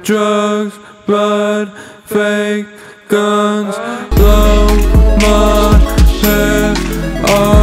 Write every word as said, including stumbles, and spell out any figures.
drugs, blood, fake guns, blow my hair off.